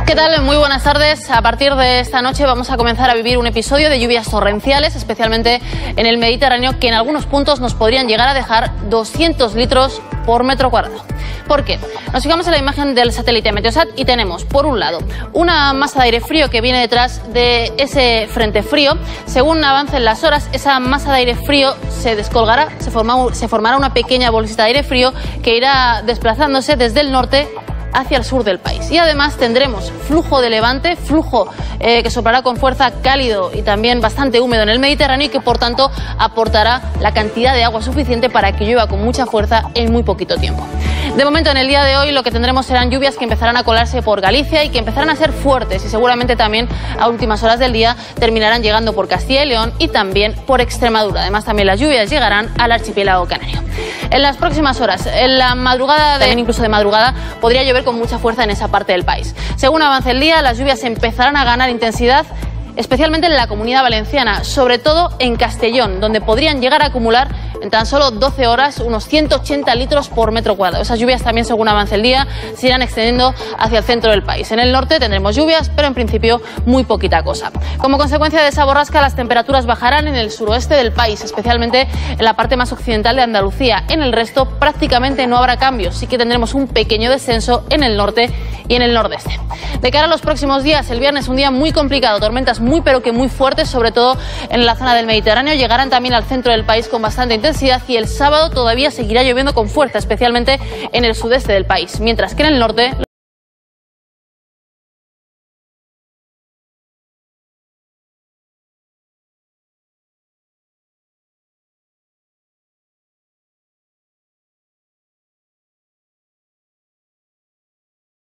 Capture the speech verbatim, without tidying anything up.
¿Qué tal? Muy buenas tardes. A partir de esta noche vamos a comenzar a vivir un episodio de lluvias torrenciales, especialmente en el Mediterráneo, que en algunos puntos nos podrían llegar a dejar doscientos litros por metro cuadrado. ¿Por qué? Nos fijamos en la imagen del satélite Meteosat y tenemos, por un lado, una masa de aire frío que viene detrás de ese frente frío. Según avancen las horas, esa masa de aire frío se descolgará, se, forma, se formará una pequeña bolsita de aire frío que irá desplazándose desde el norte hacia el sur del país. Y además tendremos flujo de levante, flujo eh, que soplará con fuerza, cálido y también bastante húmedo en el Mediterráneo, y que por tanto aportará la cantidad de agua suficiente para que llueva con mucha fuerza en muy poquito tiempo. De momento, en el día de hoy lo que tendremos serán lluvias que empezarán a colarse por Galicia y que empezarán a ser fuertes, y seguramente también a últimas horas del día terminarán llegando por Castilla y León y también por Extremadura. Además, también las lluvias llegarán al archipiélago canario. En las próximas horas, en la madrugada, también incluso de madrugada, podría llover con mucha fuerza en esa parte del país. Según avance el día, las lluvias empezarán a ganar intensidad, especialmente en la Comunidad Valenciana, sobre todo en Castellón, donde podrían llegar a acumular en tan solo doce horas unos ciento ochenta litros por metro cuadrado. Esas lluvias también, según avance el día, se irán extendiendo hacia el centro del país. En el norte tendremos lluvias, pero en principio muy poquita cosa. Como consecuencia de esa borrasca, las temperaturas bajarán en el suroeste del país, especialmente en la parte más occidental de Andalucía. En el resto prácticamente no habrá cambios, sí que tendremos un pequeño descenso en el norte y en el nordeste. De cara a los próximos días, el viernes un día muy complicado, tormentas muy pero que muy fuertes, sobre todo en la zona del Mediterráneo, llegarán también al centro del país con bastante intensidad, y el sábado todavía seguirá lloviendo con fuerza, especialmente en el sudeste del país, mientras que en el norte